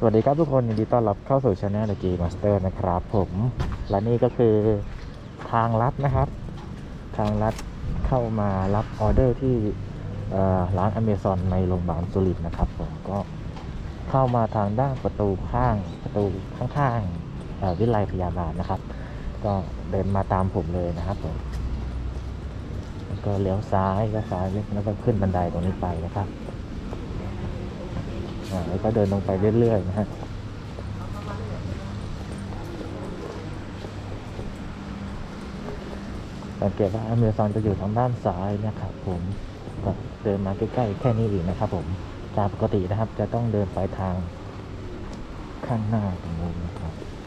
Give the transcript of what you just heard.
วัสดีครับทุกคนยินดีต้อนรับเข้าสู่ช anel The G Master นะครับผมและนี่ก็คือทางลัดนะครับทางลัดเข้ามารับออเดอร์ที่ร้าน Amazon ในโรงพยาบาลสุรินทร์นะครับผมก็เข้ามาทางด้านประตูข้างวิไลพยาบาลนะครับก็เดินมาตามผมเลยนะครับผมแล้วก็เลี้ยวซ้ายแล้วก็ขึ้นบันไดตรงนี้ไปนะครับแล้วก็เดินลงไปเรื่อยๆนะฮะสังเกตว่า Amazon จะอยู่ทางด้านซ้ายนะครับผมก็เดินมาใกล้ๆแค่นี้เองนะครับผมจากปกตินะครับจะต้องเดินไปทางข้างหน้าตรงนู้นนะครับ